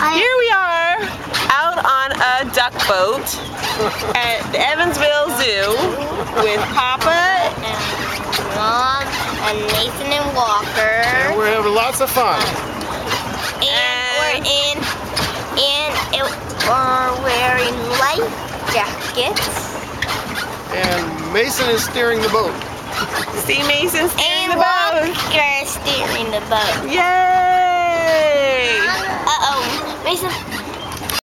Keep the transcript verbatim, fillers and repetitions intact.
Here we are out on a duck boat at the Evansville Zoo with Papa and Mom and Nathan and Walker. And we're having lots of fun. And, and we're in, and it, we're wearing life jackets. And Mason is steering the boat. See Mason steering And the boat. Walker is steering the boat. Yay! Uh-oh. Mason.